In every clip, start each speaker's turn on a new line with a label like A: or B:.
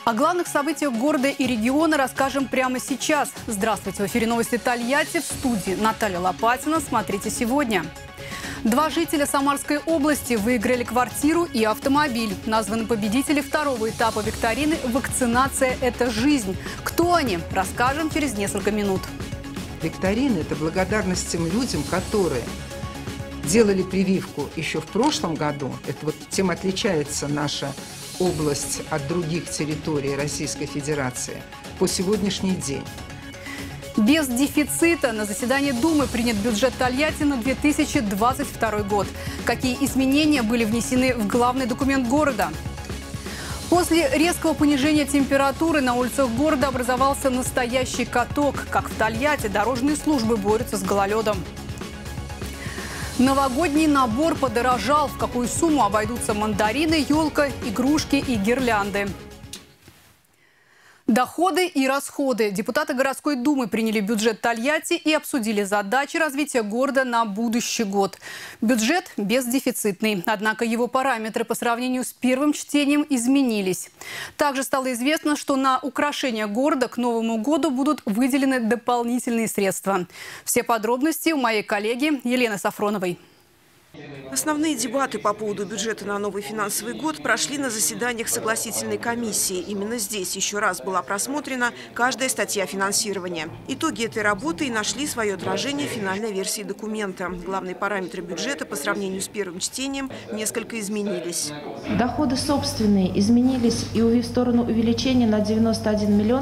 A: О главных событиях города и региона расскажем прямо сейчас. Здравствуйте, в эфире новости Тольятти, в студии Наталья Лопатина. Смотрите сегодня. 2 жителя Самарской области выиграли квартиру и автомобиль. Названы победители второго этапа викторины «Вакцинация – это жизнь». Кто они? Расскажем через несколько минут.
B: Викторина – это благодарность тем людям, которые делали прививку еще в прошлом году. Это вот тем отличается наша область от других территорий Российской Федерации по сегодняшний день.
A: Без дефицита на заседании Думы принят бюджет Тольятти на 2022 год. Какие изменения были внесены в главный документ города? После резкого понижения температуры на улицах города образовался настоящий каток. Как в Тольятти, дорожные службы борются с гололедом. Новогодний набор подорожал. В какую сумму обойдутся мандарины, елка, игрушки и гирлянды? Доходы и расходы. Депутаты городской думы приняли бюджет Тольятти и обсудили задачи развития города на будущий год. Бюджет бездефицитный, однако его параметры по сравнению с первым чтением изменились. Также стало известно, что на украшение города к Новому году будут выделены дополнительные средства. Все подробности у моей коллеги Елены Сафроновой.
C: Основные дебаты по поводу бюджета на новый финансовый год прошли на заседаниях согласительной комиссии. Именно здесь еще раз была просмотрена каждая статья финансирования. Итоги этой работы и нашли свое отражение в финальной версии документа. Главные параметры бюджета по сравнению с первым чтением несколько изменились.
D: Доходы собственные изменились и в сторону увеличения на 91 миллион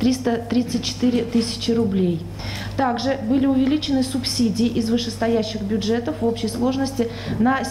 D: 334 тысячи рублей. Также были увеличены субсидии из вышестоящих бюджетов в общей сложности на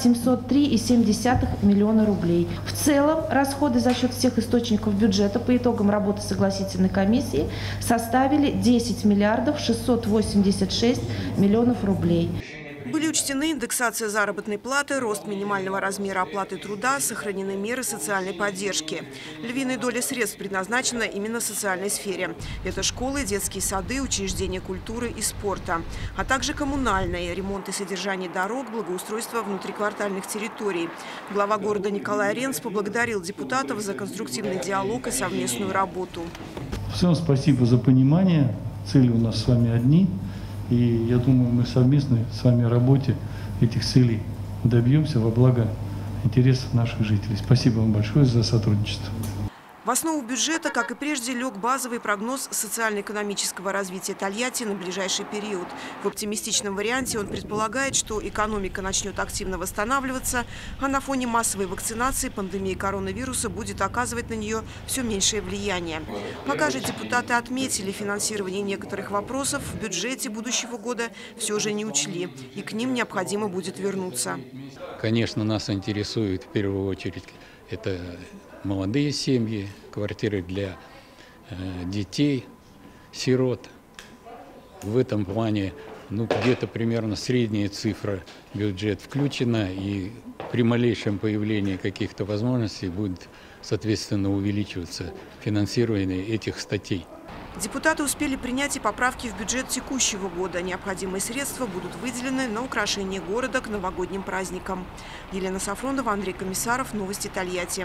D: 703,7 миллиона рублей. В целом расходы за счет всех источников бюджета по итогам работы согласительной комиссии составили 10 миллиардов 686 миллионов рублей.
C: Были учтены индексация заработной платы, рост минимального размера оплаты труда, сохранены меры социальной поддержки. Львиная доля средств предназначена именно социальной сфере. Это школы, детские сады, учреждения культуры и спорта, а также коммунальные, ремонт и содержание дорог, благоустройство внутриквартальных территорий. Глава города Николай Ренц поблагодарил депутатов за конструктивный диалог и совместную работу.
E: Всем спасибо за понимание. Цели у нас с вами одни. И я думаю, мы совместно с вами в работе этих целей добьемся во благо интересов наших жителей. Спасибо вам большое за сотрудничество.
C: В основу бюджета, как и прежде, лег базовый прогноз социально-экономического развития Тольятти на ближайший период. В оптимистичном варианте он предполагает, что экономика начнет активно восстанавливаться, а на фоне массовой вакцинации пандемия коронавируса будет оказывать на нее все меньшее влияние. Пока же депутаты отметили, финансирование некоторых вопросов в бюджете будущего года все же не учли, и к ним необходимо будет вернуться.
F: Конечно, нас интересует в первую очередь это молодые семьи, квартиры для детей, сирот. В этом плане где-то примерно средняя цифра бюджет включена, и при малейшем появлении каких-то возможностей будет, соответственно, увеличиваться финансирование этих статей.
C: Депутаты успели принять и поправки в бюджет текущего года. Необходимые средства будут выделены на украшение города к новогодним праздникам. Елена Сафронова, Андрей Комиссаров, новости Тольятти.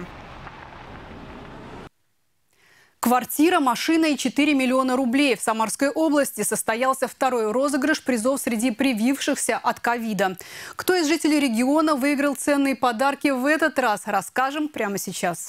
A: Квартира, машина и 4 миллиона рублей. В Самарской области состоялся второй розыгрыш призов среди привившихся от ковида. Кто из жителей региона выиграл ценные подарки в этот раз, расскажем прямо сейчас.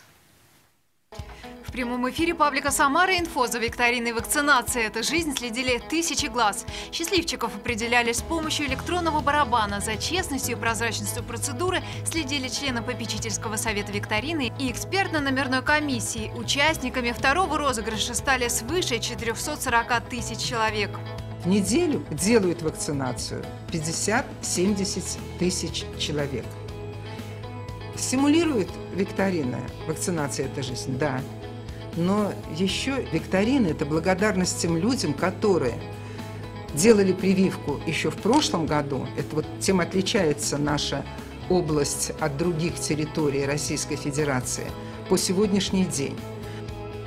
G: В прямом эфире паблика «Самара Инфо» за викториной «Вакцинация – это жизнь» следили тысячи глаз. Счастливчиков определяли с помощью электронного барабана. За честностью и прозрачностью процедуры следили члены попечительского совета викторины и экспертно-номерной комиссии. Участниками второго розыгрыша стали свыше 440 тысяч человек.
B: В неделю делают вакцинацию 50-70 тысяч человек. Стимулирует викторина «Вакцинация – это жизнь»? Да. Но еще викторина – это благодарность тем людям, которые делали прививку еще в прошлом году. Это вот тем отличается наша область от других территорий Российской Федерации по сегодняшний день.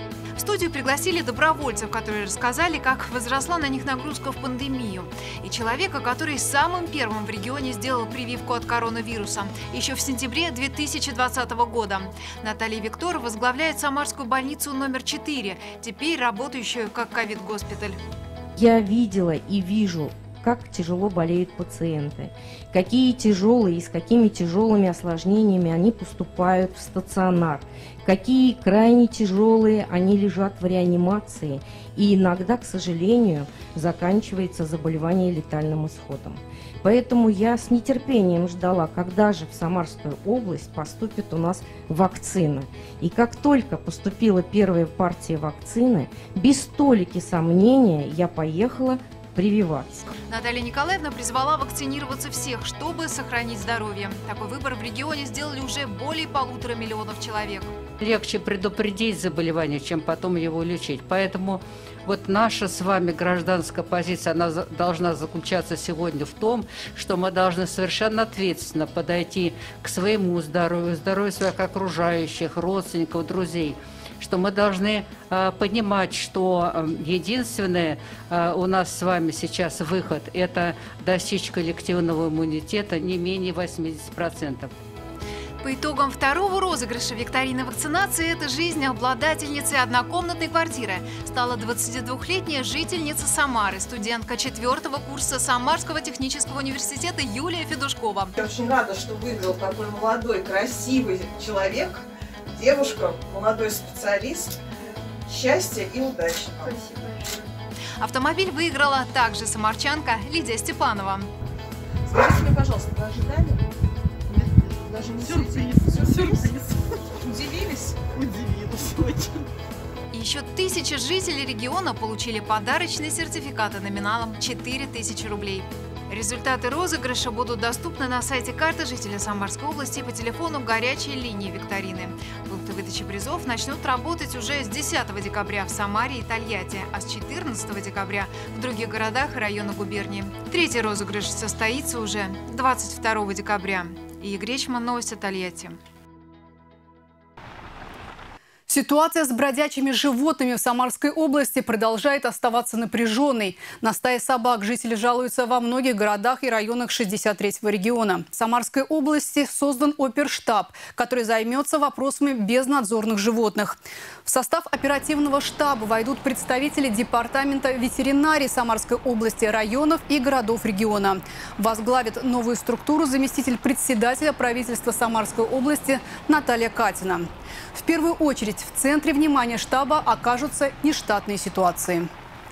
G: студию пригласили добровольцев, которые рассказали, как возросла на них нагрузка в пандемию. И человека, который самым первым в регионе сделал прививку от коронавируса еще в сентябре 2020 года. Наталья Виктор возглавляет Самарскую больницу номер 4, теперь работающую как ковид-госпиталь.
H: Я видела и вижу, как тяжело болеют пациенты, какие тяжелые и с какими тяжелыми осложнениями они поступают в стационар, какие крайне тяжелые они лежат в реанимации, и иногда, к сожалению, заканчивается заболевание летальным исходом. Поэтому я с нетерпением ждала, когда же в Самарскую область поступит у нас вакцина. И как только поступила первая партия вакцины, без толики сомнения я поехала прививаться.
G: Наталья Николаевна призвала вакцинироваться всех, чтобы сохранить здоровье. Такой выбор в регионе сделали уже более 1,5 миллиона человек.
I: Легче предупредить заболевание, чем потом его лечить. Поэтому вот наша с вами гражданская позиция, она должна заключаться сегодня в том, что мы должны совершенно ответственно подойти к своему здоровью, здоровью своих окружающих, родственников, друзей. Что мы должны понимать, что единственный у нас с вами сейчас выход – это достичь коллективного иммунитета не менее 80%.
G: По итогам второго розыгрыша викторины вакцинации этой жизни обладательницей однокомнатной квартиры стала 22-летняя жительница Самары, студентка 4-го курса Самарского технического университета Юлия Федушкова.
J: Я очень рада, что выиграл такой молодой, красивый человек, девушка, молодой специалист. Счастья и удачи. Спасибо.
G: Автомобиль выиграла также самарчанка Лидия Степанова.
J: Скажите мне, пожалуйста, вы ожидали? Даже не сюрприз. Удивились? Удивилась очень.
G: И еще 1000 жителей региона получили подарочные сертификаты номиналом 4000 рублей. Результаты розыгрыша будут доступны на сайте карты жителя Самарской области по телефону горячей линии викторины. Пункты выдачи призов начнут работать уже с 10 декабря в Самаре и Тольятти, а с 14 декабря в других городах и районах губернии. Третий розыгрыш состоится уже 22 декабря. И Гречман, новости Тольятти.
A: Ситуация с бродячими животными в Самарской области продолжает оставаться напряженной. На стаи собак жители жалуются во многих городах и районах 63-го региона. В Самарской области создан оперштаб, который займется вопросами безнадзорных животных. В состав оперативного штаба войдут представители департамента ветеринарии Самарской области, районов и городов региона. Возглавит новую структуру заместитель председателя правительства Самарской области Наталья Катина. В первую очередь в центре внимания штаба окажутся нештатные ситуации.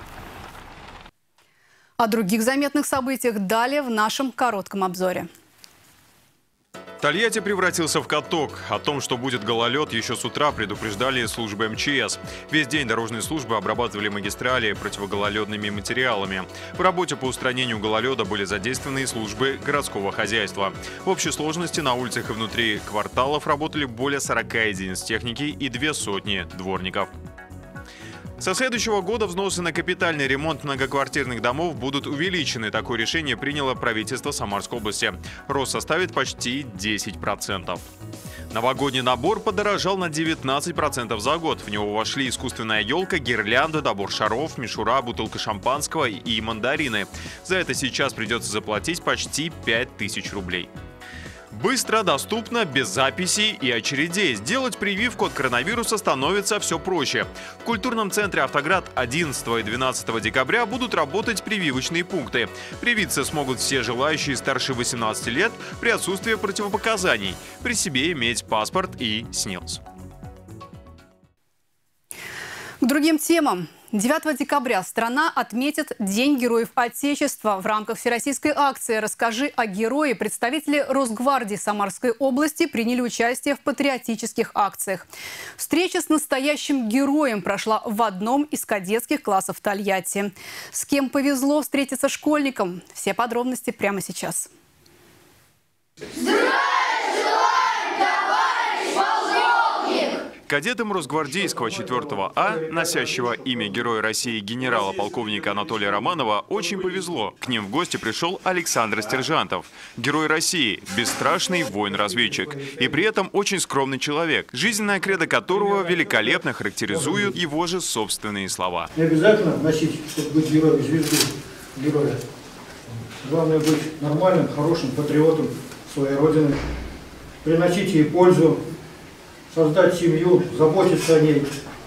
A: О других заметных событиях далее в нашем коротком обзоре.
K: Тольятти превратился в каток. О том, что будет гололед, еще с утра предупреждали службы МЧС. Весь день дорожные службы обрабатывали магистрали противогололедными материалами. В работе по устранению гололеда были задействованы и службы городского хозяйства. В общей сложности на улицах и внутри кварталов работали более 40 единиц техники и 200 дворников. Со следующего года взносы на капитальный ремонт многоквартирных домов будут увеличены. Такое решение приняло правительство Самарской области. Рост составит почти 10%. Новогодний набор подорожал на 19% за год. В него вошли искусственная елка, гирлянда, набор шаров, мишура, бутылка шампанского и мандарины. За это сейчас придется заплатить почти 5000 рублей. Быстро, доступно, без записей и очередей. Сделать прививку от коронавируса становится все проще. В культурном центре «Автоград» 11 и 12 декабря будут работать прививочные пункты. Привиться смогут все желающие старше 18 лет при отсутствии противопоказаний. При себе иметь паспорт и СНИЛС.
A: К другим темам. 9 декабря страна отметит День Героев Отечества. В рамках всероссийской акции «Расскажи о герое» представители Росгвардии Самарской области приняли участие в патриотических акциях. Встреча с настоящим героем прошла в одном из кадетских классов Тольятти. С кем повезло встретиться школьникам? Все подробности прямо сейчас.
K: Кадетам Росгвардейского 4-го А, носящего имя Героя России генерала-полковника Анатолия Романова, очень повезло. К ним в гости пришел Александр Стержантов. Герой России, бесстрашный воин-разведчик. И при этом очень скромный человек, жизненная кредо которого великолепно характеризуют его же собственные слова.
L: Не обязательно носить, чтобы быть героем, звезду героя. Главное быть нормальным, хорошим патриотом своей родины. Приносить ей пользу, создать семью, заботиться о ней.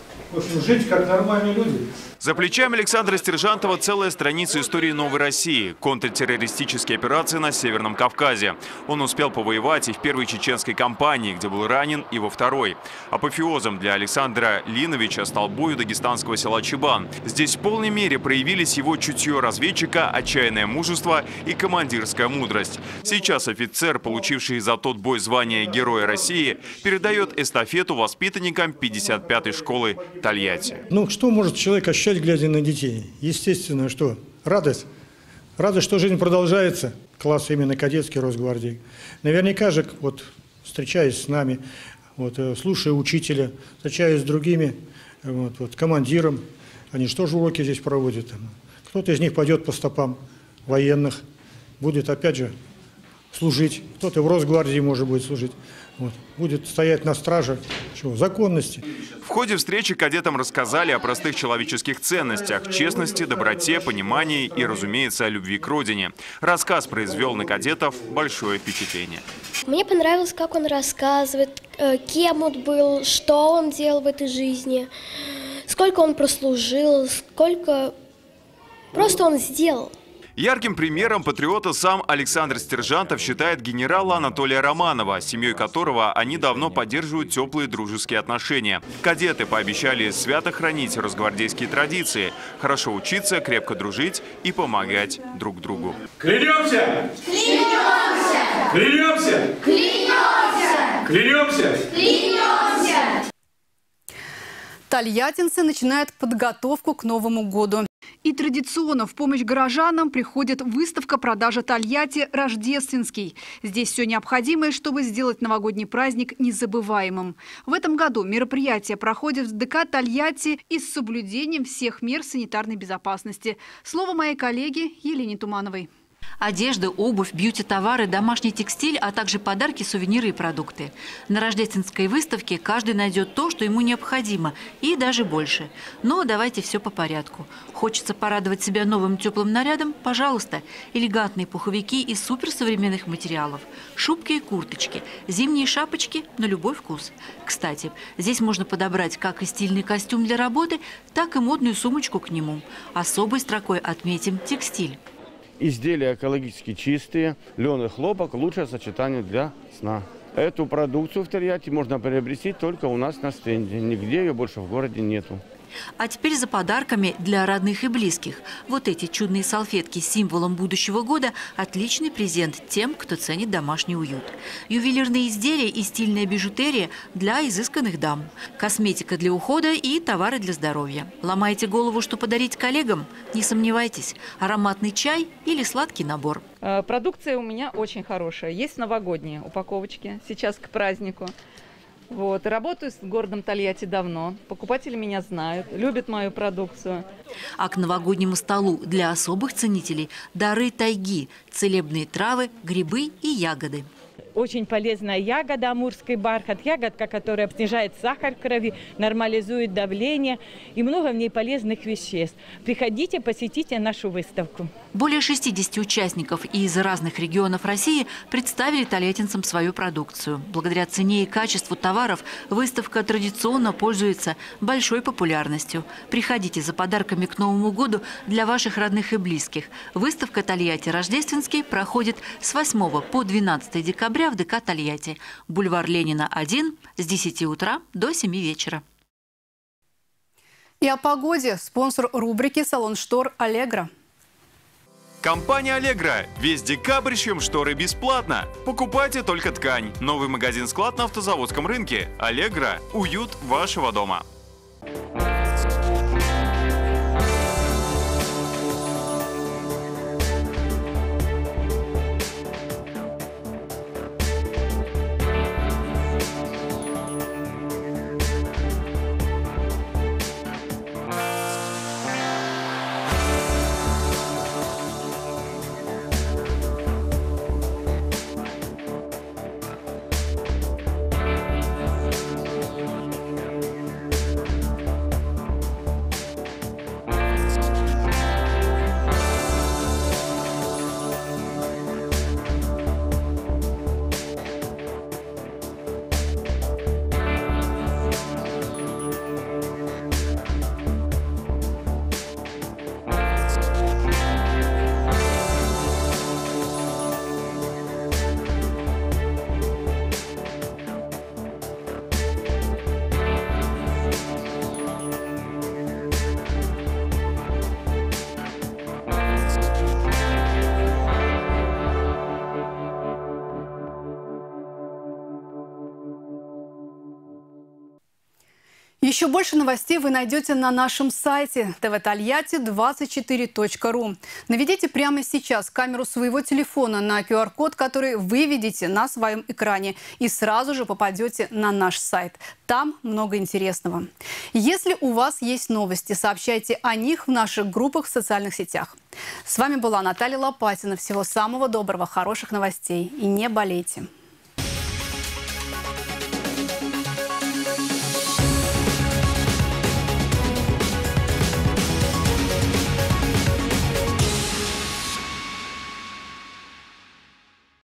L: В общем, жить как нормальные люди.
K: За плечами Александра Стержантова целая страница истории новой России – контртеррористические операции на Северном Кавказе. Он успел повоевать и в первой чеченской кампании, где был ранен, и во второй. Апофеозом для Александра Линовича стал бой у дагестанского села Чебан. Здесь в полной мере проявились его чутье разведчика, отчаянное мужество и командирская мудрость. Сейчас офицер, получивший за тот бой звание Героя России, передает эстафету воспитанникам 55-й школы Тольятти.
L: Ну, что может человек ощущать, глядя на детей? Естественно, что? Радость. Радость, что жизнь продолжается. Класс именно кадетский Росгвардии. Наверняка же, вот, встречаясь с нами, вот, слушая учителя, встречаясь с другими, вот, командиром, они же тоже уроки здесь проводят. Кто-то из них пойдет по стопам военных, будет опять же служить. Кто-то в Росгвардии может будет служить. Вот, будет стоять на страже законности.
K: В ходе встречи кадетам рассказали о простых человеческих ценностях – честности, доброте, понимании и, разумеется, о любви к родине. Рассказ произвел на кадетов большое впечатление.
M: Мне понравилось, как он рассказывает, кем он был, что он делал в этой жизни, сколько он прослужил, сколько просто он сделал.
K: Ярким примером патриота сам Александр Стержантов считает генерала Анатолия Романова, с семьей которого они давно поддерживают теплые дружеские отношения. Кадеты пообещали свято хранить росгвардейские традиции, хорошо учиться, крепко дружить и помогать друг другу.
N: Клянемся! Клянемся! Клянемся! Клянемся! Клянемся! Клянемся!
A: Тольяттинцы начинают подготовку к Новому году. И традиционно в помощь горожанам приходит выставка продажи Тольятти «Рождественский». Здесь все необходимое, чтобы сделать новогодний праздник незабываемым. В этом году мероприятие проходит в ДК Тольятти и с соблюдением всех мер санитарной безопасности. Слово моей коллеге Елене Тумановой.
O: Одежда, обувь, бьюти-товары, домашний текстиль, а также подарки, сувениры и продукты. На рождественской выставке каждый найдет то, что ему необходимо, и даже больше. Но давайте все по порядку. Хочется порадовать себя новым теплым нарядом? Пожалуйста. Элегантные пуховики из суперсовременных материалов. Шубки и курточки, зимние шапочки на любой вкус. Кстати, здесь можно подобрать как и стильный костюм для работы, так и модную сумочку к нему. Особой строкой отметим текстиль.
P: Изделия экологически чистые, лен и хлопок – лучшее сочетание для сна. Эту продукцию в Тольятти можно приобрести только у нас на стенде. Нигде ее больше в городе нету.
O: А теперь за подарками для родных и близких. Вот эти чудные салфетки с символом будущего года – отличный презент тем, кто ценит домашний уют. Ювелирные изделия и стильная бижутерия для изысканных дам. Косметика для ухода и товары для здоровья. Ломаете голову, что подарить коллегам? Не сомневайтесь. Ароматный чай или сладкий набор.
Q: Продукция у меня очень хорошая. Есть новогодние упаковочки сейчас к празднику. Вот. Работаю с городом Тольятти давно. Покупатели меня знают, любят мою продукцию.
O: А к новогоднему столу для особых ценителей дары тайги, целебные травы, грибы и ягоды.
R: Очень полезная ягода, амурский бархат, ягодка, которая снижает сахар в крови, нормализует давление и много в ней полезных веществ. Приходите, посетите нашу выставку.
O: Более 60 участников из разных регионов России представили тольяттинцам свою продукцию. Благодаря цене и качеству товаров выставка традиционно пользуется большой популярностью. Приходите за подарками к Новому году для ваших родных и близких. Выставка «Тольятти Рождественский» проходит с 8 по 12 декабря в ДК Тольятти. Бульвар Ленина, 1, с 10 утра до 7 вечера.
A: И о погоде. Спонсор рубрики «Салон штор» «Аллегро».
K: Компания «Аллегро». Весь декабрь шьем шторы бесплатно. Покупайте только ткань. Новый магазин-склад на Автозаводском рынке. «Аллегро». Уют вашего дома.
A: Еще больше новостей вы найдете на нашем сайте tvtaliati24.ru. Наведите прямо сейчас камеру своего телефона на QR-код, который вы видите на своем экране, и сразу же попадете на наш сайт. Там много интересного. Если у вас есть новости, сообщайте о них в наших группах в социальных сетях. С вами была Наталья Лопатина. Всего самого доброго, хороших новостей и не болейте.